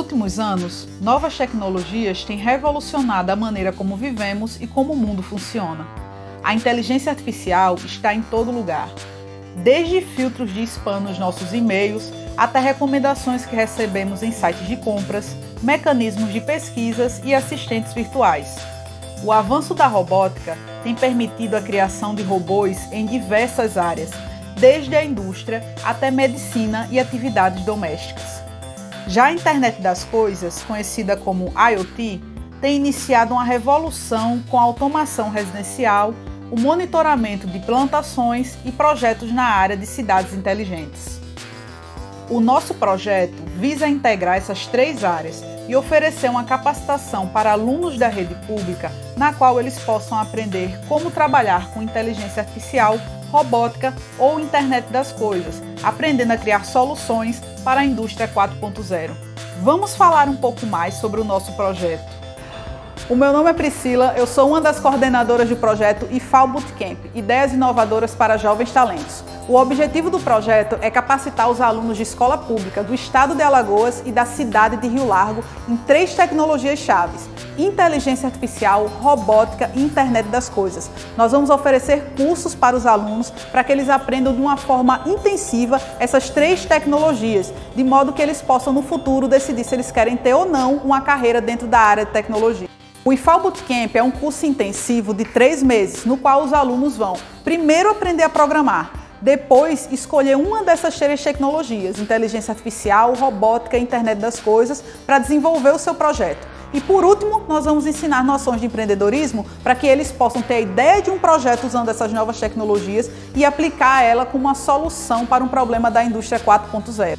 últimos anos, novas tecnologias têm revolucionado a maneira como vivemos e como o mundo funciona. A inteligência artificial está em todo lugar, desde filtros de spam nos nossos e-mails, até recomendações que recebemos em sites de compras, mecanismos de pesquisas e assistentes virtuais. O avanço da robótica tem permitido a criação de robôs em diversas áreas, desde a indústria até medicina e atividades domésticas. Já a internet das coisas, conhecida como IoT, tem iniciado uma revolução com a automação residencial, o monitoramento de plantações e projetos na área de cidades inteligentes. O nosso projeto visa integrar essas três áreas e oferecer uma capacitação para alunos da rede pública, na qual eles possam aprender como trabalhar com inteligência artificial, robótica ou internet das coisas, aprendendo a criar soluções para a indústria 4.0. Vamos falar um pouco mais sobre o nosso projeto. O meu nome é Priscila, eu sou uma das coordenadoras do projeto IFAL Bootcamp, Ideias Inovadoras para Jovens Talentos. O objetivo do projeto é capacitar os alunos de escola pública do estado de Alagoas e da cidade de Rio Largo em três tecnologias chaves: inteligência artificial, robótica e internet das coisas. Nós vamos oferecer cursos para os alunos para que eles aprendam de uma forma intensiva essas três tecnologias, de modo que eles possam no futuro decidir se eles querem ter ou não uma carreira dentro da área de tecnologia. O IFAL Bootcamp é um curso intensivo de 3 meses, no qual os alunos vão primeiro aprender a programar, depois escolher uma dessas três tecnologias, inteligência artificial, robótica e internet das coisas, para desenvolver o seu projeto. E por último, nós vamos ensinar noções de empreendedorismo para que eles possam ter a ideia de um projeto usando essas novas tecnologias e aplicar ela como uma solução para um problema da indústria 4.0.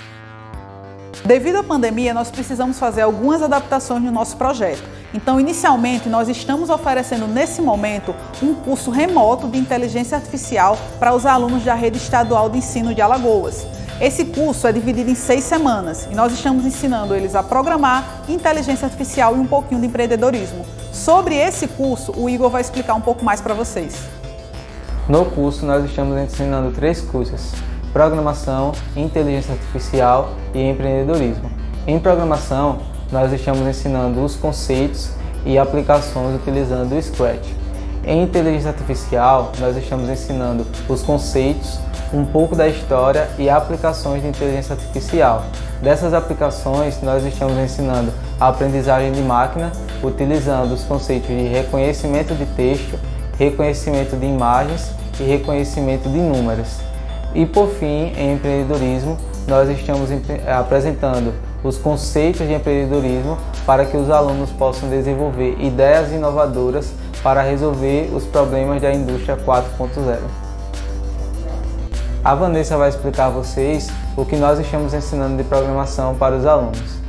Devido à pandemia, nós precisamos fazer algumas adaptações no nosso projeto. Então, inicialmente, nós estamos oferecendo nesse momento um curso remoto de inteligência artificial para os alunos da Rede Estadual de Ensino de Alagoas. Esse curso é dividido em 6 semanas e nós estamos ensinando eles a programar, inteligência artificial e um pouquinho de empreendedorismo. Sobre esse curso, o Igor vai explicar um pouco mais para vocês. No curso, nós estamos ensinando 3 cursos: programação, inteligência artificial e empreendedorismo. Em programação, nós estamos ensinando os conceitos e aplicações utilizando o Scratch. Em inteligência artificial, nós estamos ensinando os conceitos, um pouco da história e aplicações de inteligência artificial. Dessas aplicações, nós estamos ensinando a aprendizagem de máquina, utilizando os conceitos de reconhecimento de texto, reconhecimento de imagens e reconhecimento de números. E por fim, em empreendedorismo, nós estamos apresentando os conceitos de empreendedorismo para que os alunos possam desenvolver ideias inovadoras para resolver os problemas da indústria 4.0. A Vanessa vai explicar a vocês o que nós estamos ensinando de programação para os alunos.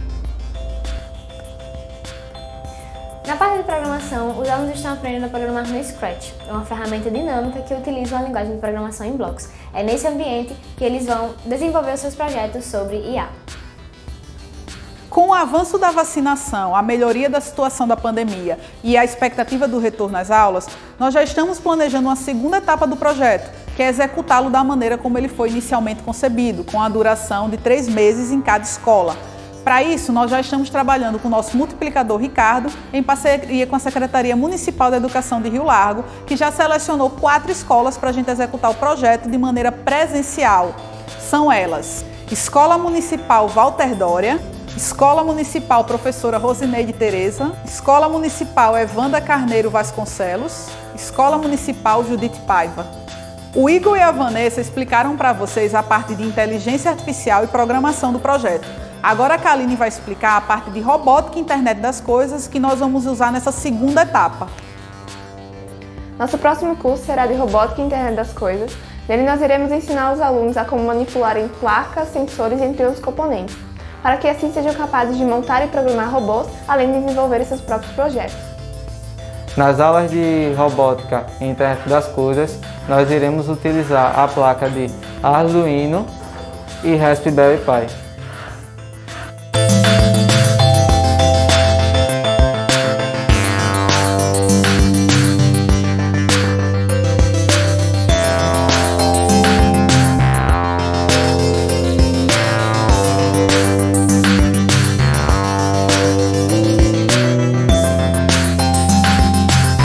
Na parte de programação, os alunos estão aprendendo a programar no Scratch, é uma ferramenta dinâmica que utiliza uma linguagem de programação em blocos. É nesse ambiente que eles vão desenvolver os seus projetos sobre IA. Com o avanço da vacinação, a melhoria da situação da pandemia e a expectativa do retorno às aulas, nós já estamos planejando uma segunda etapa do projeto, que é executá-lo da maneira como ele foi inicialmente concebido, com a duração de 3 meses em cada escola. Para isso, nós já estamos trabalhando com o nosso multiplicador Ricardo, em parceria com a Secretaria Municipal da Educação de Rio Largo, que já selecionou 4 escolas para a gente executar o projeto de maneira presencial. São elas: Escola Municipal Walter Dória, Escola Municipal Professora Rosineide Tereza, Escola Municipal Evanda Carneiro Vasconcelos, Escola Municipal Judite Paiva. O Igor e a Vanessa explicaram para vocês a parte de inteligência artificial e programação do projeto. Agora a Kaline vai explicar a parte de robótica e internet das coisas que nós vamos usar nessa segunda etapa. Nosso próximo curso será de robótica e internet das coisas. Nele nós iremos ensinar os alunos a como manipularem placas, sensores, entre outros componentes, para que assim sejam capazes de montar e programar robôs, além de desenvolver seus próprios projetos. Nas aulas de robótica e internet das coisas, nós iremos utilizar a placa de Arduino e Raspberry Pi.